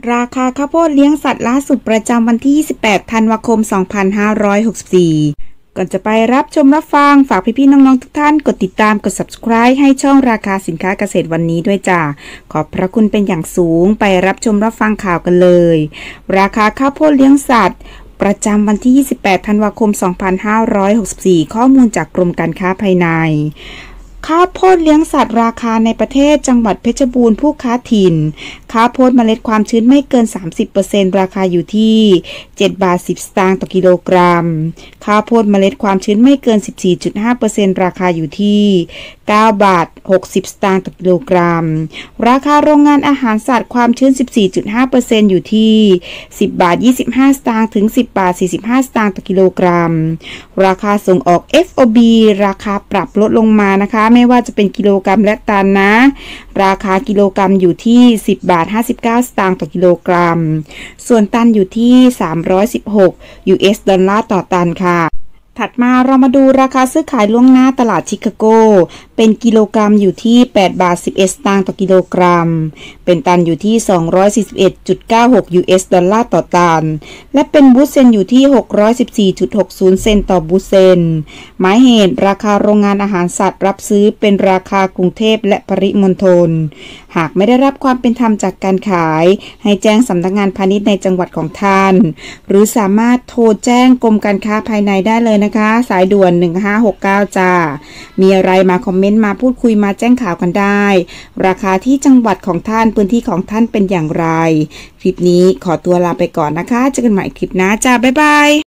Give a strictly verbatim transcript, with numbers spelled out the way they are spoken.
ราคาข้าวโพดเลี้ยงสัตว์ล่าสุดประจำวันที่ ยี่สิบแปด ธันวาคม สองพันห้าร้อยหกสิบสี่ ก่อนจะไปรับชมรับฟังฝากพี่ๆน้องๆทุกท่านกดติดตามกด ซับสไครบ์ ให้ช่องราคาสินค้าเกษตรวันนี้ด้วยจ้าขอบพระคุณเป็นอย่างสูงไปรับชมรับฟังข่าวกันเลยราคาข้าวโพดเลี้ยงสัตว์ประจำวันที่ ยี่สิบแปด ธันวาคม สองพันห้าร้อยหกสิบสี่ ข้อมูลจากกรมการค้าภายในข้าวโพดเลี้ยงสัตว์ราคาในประเทศจังหวัดเพชรบูรณ์ผู้ค้าถิ่นข้าวโพดเมล็ดความชื้นไม่เกิน สามสิบเปอร์เซ็นต์ ราคาอยู่ที่ เจ็ดบาทสิบ สตางค์ต่อกิโลกรัมข้าวโพดเมล็ดความชื้นไม่เกิน สิบสี่จุดห้าเปอร์เซ็นต์ ราคาอยู่ที่ เก้าบาทหกสิบ สตางค์ต่อกิโลกรัมราคาโรงงานอาหารสัตว์ความชื้น สิบสี่จุดห้าเปอร์เซ็นต์ อยู่ที่ สิบบาทยี่สิบห้า สตางค์ถึง สิบบาทสี่สิบห้า สตางค์ต่อกิโลกรัมราคาส่งออก เอฟ โอ บี ราคาปรับลดลงมานะคะไม่ว่าจะเป็นกิโลกรัมและตันนะราคากิโลกรัมอยู่ที่ สิบบาทห้าสิบเก้า สตางค์ต่อกิโลกรัมส่วนตันอยู่ที่สามร้อยสิบหก ยู เอส ดอลลาร์ต่อตันค่ะถัดมาเรามาดูราคาซื้อขายล่วงหน้าตลาดชิคาโกเป็นกิโลกรัมอยู่ที่แปดบาทสิบเอ็ด สตางค์ต่อกิโลกรัมเป็นตันอยู่ที่ สองร้อยสี่สิบเอ็ดจุดเก้าหก ยู เอส ดอลลาร์ต่อตันและเป็นบูทเซนอยู่ที่ หกร้อยสิบสี่จุดหกศูนย์ เซนต์ต่อบูทเซนหมายเหตุราคาโรงงานอาหารสัตว์รับซื้อเป็นราคากรุงเทพและปริมณฑลหากไม่ได้รับความเป็นธรรมจากการขายให้แจ้งสำนักงานพาณิชย์ในจังหวัดของท่านหรือสามารถโทรแจ้งกรมการค้าภายในได้เลยนะคะสายด่วนหนึ่งห้าหกเก้าจ้ามีอะไรมาคอมเมนต์มาพูดคุยมาแจ้งข่าวกันได้ราคาที่จังหวัดของท่านพื้นที่ของท่านเป็นอย่างไรคลิปนี้ขอตัวลาไปก่อนนะคะเจอกันใหม่คลิปหน้าจ้าบ๊ายบาย